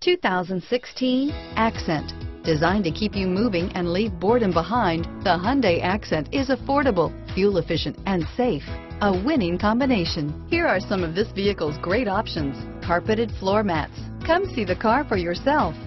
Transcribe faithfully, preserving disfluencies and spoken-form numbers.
two thousand sixteen Accent. Designed to keep you moving and leave boredom behind, the Hyundai Accent is affordable, fuel efficient, and safe. A winning combination. Here are some of this vehicle's great options: carpeted floor mats. Come see the car for yourself.